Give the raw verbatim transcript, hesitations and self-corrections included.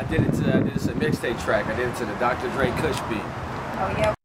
did it to, I did it to a mixtape track. I did it to the Doctor Dre Kush beat. Oh, yeah.